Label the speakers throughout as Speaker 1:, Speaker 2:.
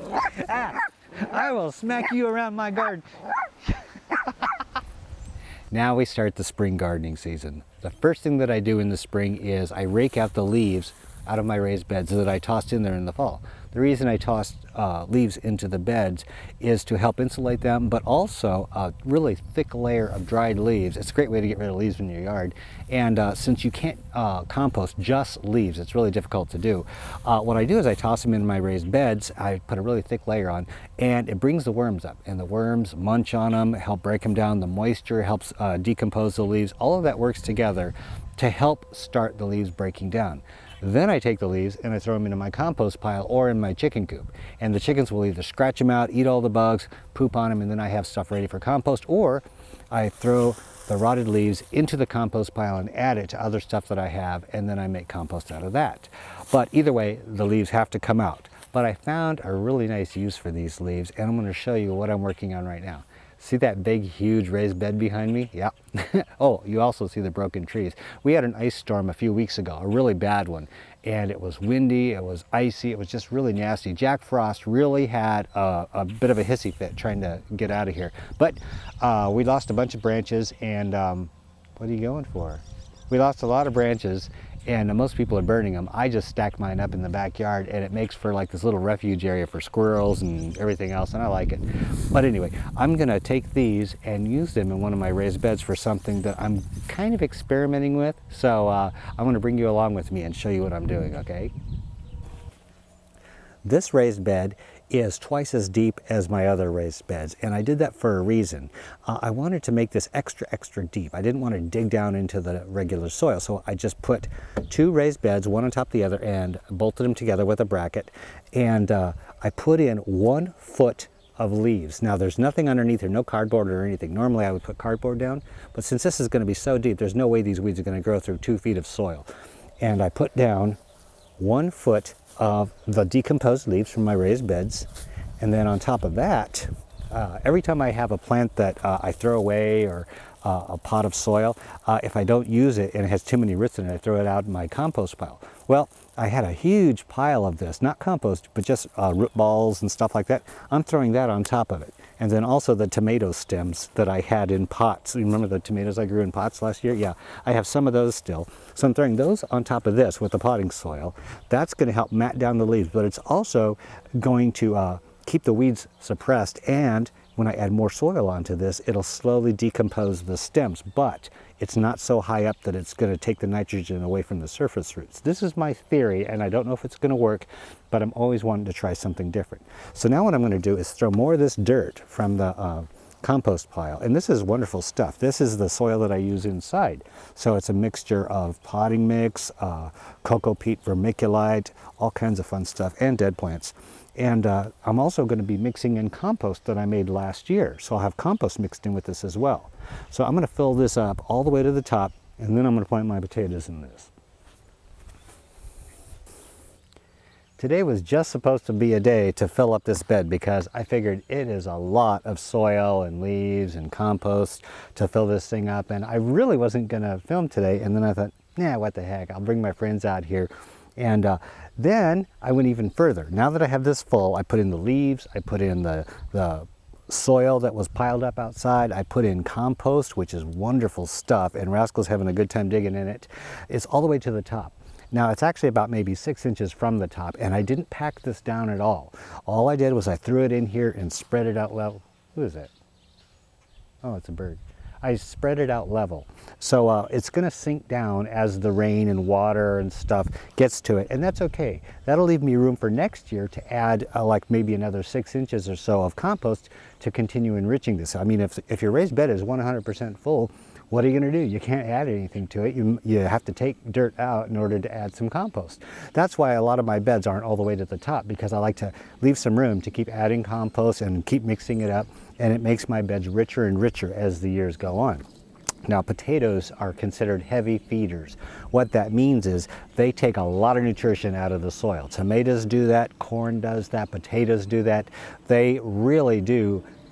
Speaker 1: I will smack you around my garden. Now we start the spring gardening season. The first thing that I do in the spring is I rake out the leaves out of my raised beds that I tossed in there in the fall. The reason I tossed leaves into the beds is to help insulate them, but also a really thick layer of dried leaves. It's a great way to get rid of leaves in your yard. And since you can't compost just leaves, it's really difficult to do. What I do is I toss them in my raised beds. I put a really thick layer on, and it brings the worms up. And the worms munch on them, help break them down. The moisture helps decompose the leaves. All of that works together to help start the leaves breaking down. Then I take the leaves and I throw them into my compost pile or in my chicken coop. And the chickens will either scratch them out, eat all the bugs, poop on them, and then I have stuff ready for compost, or I throw the rotted leaves into the compost pile and add it to other stuff that I have, and then I make compost out of that. But either way, the leaves have to come out. But I found a really nice use for these leaves, and I'm going to show you what I'm working on right now. See that big, huge raised bed behind me? Yeah. Oh, you also see the broken trees. We had an ice storm a few weeks ago, a really bad one. And it was windy, it was icy, it was just really nasty. Jack Frost really had a bit of a hissy fit trying to get out of here. But we lost a bunch of branches, and what are you going for? We lost a lot of branches, and most people are burning them. I just stack mine up in the backyard, and it makes for like this little refuge area for squirrels and everything else, and I like it. But anyway, I'm gonna take these and use them in one of my raised beds for something that I'm kind of experimenting with. So I'm gonna bring you along with me and show you what I'm doing, okay? This raised bed is twice as deep as my other raised beds, and I did that for a reason. I wanted to make this extra deep. I didn't want to dig down into the regular soil, so I just put two raised beds, one on top of the other, and bolted them together with a bracket, and I put in 1 foot of leaves. Now there's nothing underneath here, no cardboard or anything. Normally I would put cardboard down, but since this is going to be so deep, there's no way these weeds are going to grow through 2 feet of soil. And I put down 1 foot of the decomposed leaves from my raised beds, and then on top of that, every time I have a plant that I throw away, or a pot of soil, if I don't use it and it has too many roots in it, I throw it out in my compost pile. Well, I had a huge pile of this, not compost, but just root balls and stuff like that. I'm throwing that on top of it. And then also the tomato stems that I had in pots. You remember the tomatoes I grew in pots last year? Yeah, I have some of those still. So I'm throwing those on top of this with the potting soil. That's going to help mat down the leaves, but it's also going to keep the weeds suppressed, and when I add more soil onto this, it'll slowly decompose the stems, but it's not so high up that it's going to take the nitrogen away from the surface roots. This is my theory, and I don't know if it's going to work, but I'm always wanting to try something different. So now what I'm going to do is throw more of this dirt from the compost pile, and this is wonderful stuff. This is the soil that I use inside. So it's a mixture of potting mix, cocoa peat vermiculite, all kinds of fun stuff, and dead plants. And I'm also going to be mixing in compost that I made last year. So I'll have compost mixed in with this as well. So I'm going to fill this up all the way to the top, and then I'm going to plant my potatoes in this. Today was just supposed to be a day to fill up this bed, because I figured it is a lot of soil and leaves and compost to fill this thing up. And I really wasn't going to film today. And then I thought, nah, what the heck, I'll bring my friends out here. And then I went even further. Now that I have this full, I put in the leaves, I put in the soil that was piled up outside, I put in compost, which is wonderful stuff, and Rascal's having a good time digging in it. It's all the way to the top. Now it's actually about maybe 6 inches from the top, and I didn't pack this down at all. All I did was I threw it in here and spread it out level. Who is it? Oh, it's a bird. I spread it out level. So it's going to sink down as the rain and water and stuff gets to it, and that's okay. That'll leave me room for next year to add like maybe another 6 inches or so of compost to continue enriching this. I mean, if your raised bed is 100% full, what are you going to do? You can't add anything to it. You have to take dirt out in order to add some compost. That's why a lot of my beds aren't all the way to the top, because I like to leave some room to keep adding compost and keep mixing it up, and it makes my beds richer and richer as the years go on. Now, potatoes are considered heavy feeders. What that means is they take a lot of nutrition out of the soil. Tomatoes do that, corn does that, potatoes do that. They really do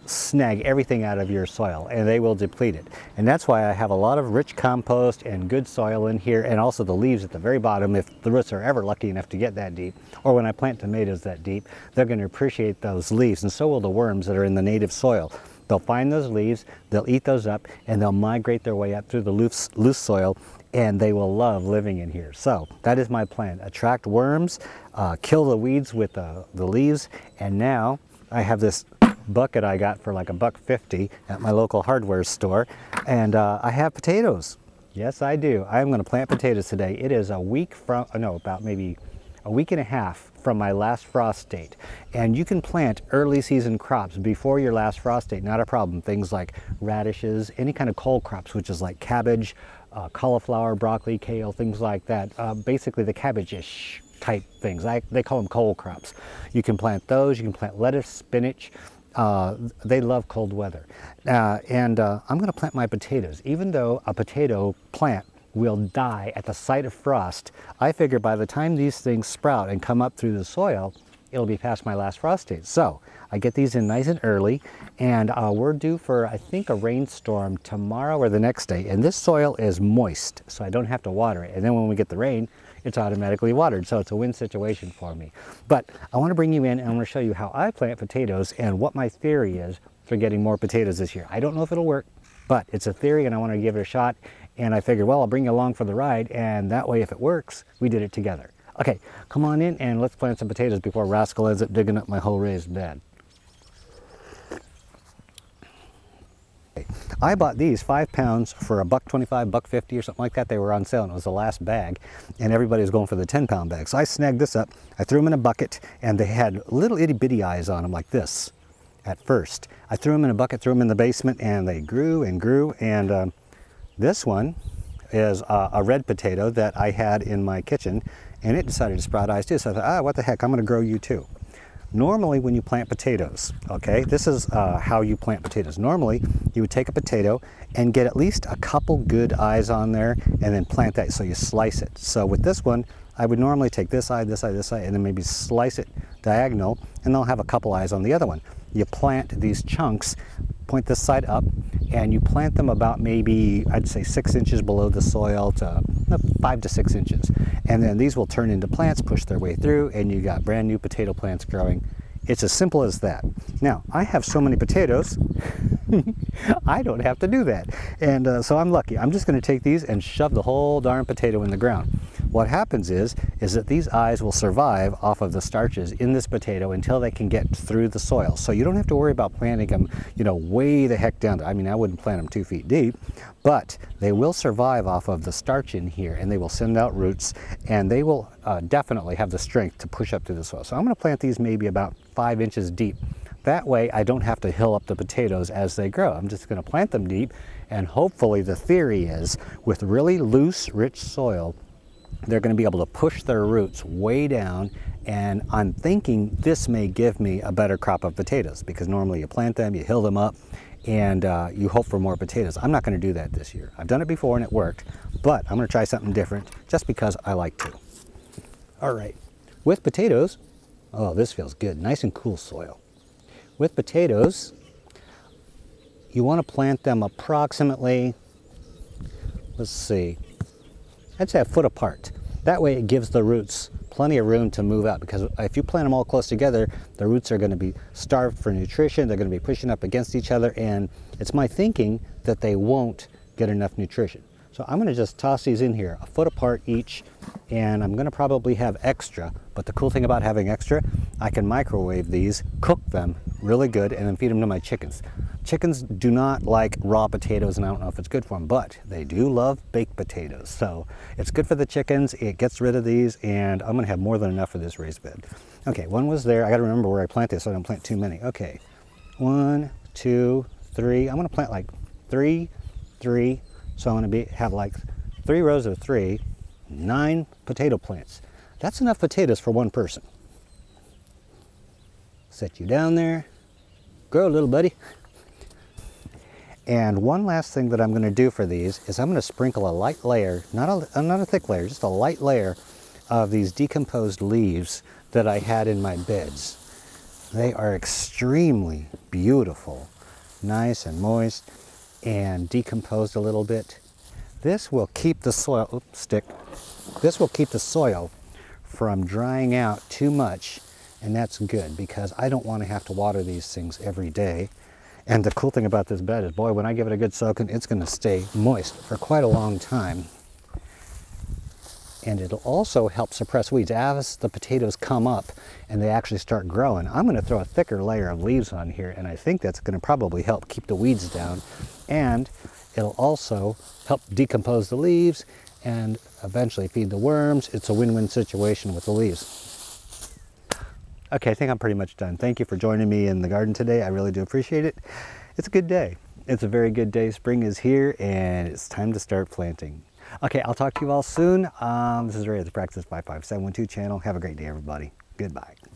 Speaker 1: snag everything out of your soil and they will deplete it. And that's why I have a lot of rich compost and good soil in here, and also the leaves at the very bottom. If the roots are ever lucky enough to get that deep, or when I plant tomatoes that deep, they're going to appreciate those leaves, and so will the worms that are in the native soil. They'll find those leaves, they'll eat those up, and they'll migrate their way up through the loose soil, and they will love living in here. So that is my plan. Attract worms, kill the weeds with the leaves, and now I have this bucket I got for like $1.50 at my local hardware store, and I have potatoes. Yes, I do. I'm going to plant potatoes today. It is a week from, no, about maybe a week and a half from my last frost date. And you can plant early season crops before your last frost date, not a problem. Things like radishes, any kind of cole crops, which is like cabbage, cauliflower, broccoli, kale, things like that. Basically the cabbage-ish type things. They call them cole crops. You can plant those. You can plant lettuce, spinach. They love cold weather. I'm going to plant my potatoes. Even though a potato plant will die at the sight of frost, I figure by the time these things sprout and come up through the soil, it'll be past my last frost date. So I get these in nice and early, and we're due for, I think, a rainstorm tomorrow or the next day. And this soil is moist, so I don't have to water it. And then when we get the rain, it's automatically watered, so it's a win situation for me. But I want to bring you in and I want to show you how I plant potatoes and what my theory is for getting more potatoes this year. I don't know if it'll work, but it's a theory and I want to give it a shot. And I figured, well, I'll bring you along for the ride, and that way if it works, we did it together. Okay, come on in and let's plant some potatoes before Rascal ends up digging up my whole raised bed. I bought these 5 pounds for $1.25, $1.50 or something like that. They were on sale and it was the last bag, and everybody was going for the 10-pound bag. So I snagged this up, I threw them in a bucket, and they had little itty bitty eyes on them like this at first. I threw them in a bucket, threw them in the basement, and they grew and grew. And this one is a red potato that I had in my kitchen, and it decided to sprout eyes too. So I thought, what the heck, I'm going to grow you too. Normally when you plant potatoes, okay, this is how you plant potatoes. Normally you would take a potato and get at least a couple good eyes on there and then plant that, so you slice it. So with this one, I would normally take this eye, this eye, this eye, and then maybe slice it diagonal, and they'll have a couple eyes on the other one. You plant these chunks, point this side up, and you plant them about maybe, I'd say 6 inches below the soil to 5 to 6 inches. And then these will turn into plants, push their way through, and you got brand new potato plants growing. It's as simple as that. Now, I have so many potatoes, I don't have to do that. And so I'm lucky. I'm just going to take these and shove the whole darn potato in the ground. What happens is that these eyes will survive off of the starches in this potato until they can get through the soil. So you don't have to worry about planting them, you know, way the heck down there. I mean, I wouldn't plant them 2 feet deep, but they will survive off of the starch in here, and they will send out roots, and they will definitely have the strength to push up through the soil. So I'm going to plant these maybe about 5 inches deep. That way I don't have to hill up the potatoes as they grow. I'm just going to plant them deep, and hopefully the theory is with really loose, rich soil, they're going to be able to push their roots way down, and I'm thinking this may give me a better crop of potatoes, because normally you plant them, you hill them up, and you hope for more potatoes. I'm not going to do that this year. I've done it before and it worked, but I'm going to try something different just because I like to. All right, with potatoes, oh, this feels good, nice and cool soil. With potatoes, you want to plant them approximately, let's see, I'd say a foot apart. That way it gives the roots plenty of room to move out, because if you plant them all close together, the roots are going to be starved for nutrition, they're going to be pushing up against each other, and it's my thinking that they won't get enough nutrition. So I'm going to just toss these in here, a foot apart each, and I'm going to probably have extra, but the cool thing about having extra, I can microwave these, cook them really good, and then feed them to my chickens. Chickens do not like raw potatoes, and I don't know if it's good for them, but they do love baked potatoes. So it's good for the chickens, it gets rid of these, and I'm going to have more than enough for this raised bed. Okay, one was there. I got to remember where I plant this so I don't plant too many. Okay, 1, 2, 3. I'm going to plant like 3, 3. So I'm going to have like 3 rows of 3, 9 potato plants. That's enough potatoes for one person. Set you down there. Grow, little buddy. And one last thing that I'm going to do for these is I'm going to sprinkle a light layer, not a thick layer, just a light layer of these decomposed leaves that I had in my beds. They are extremely beautiful. nice and moist and decomposed a little bit. This will keep the soil, this will keep the soil from drying out too much, and that's good because I don't want to have to water these things every day. And the cool thing about this bed is, boy, when I give it a good soaking, it's going to stay moist for quite a long time. And it'll also help suppress weeds. As the potatoes come up and they actually start growing, I'm going to throw a thicker layer of leaves on here, and I think that's going to probably help keep the weeds down. And it'll also help decompose the leaves and eventually feed the worms. It's a win-win situation with the leaves. Okay, I think I'm pretty much done. Thank you for joining me in the garden today. I really do appreciate it. It's a good day. It's a very good day. Spring is here and it's time to start planting. Okay, I'll talk to you all soon. This is Ray at the Practice 55712 channel. Have a great day, everybody. Goodbye.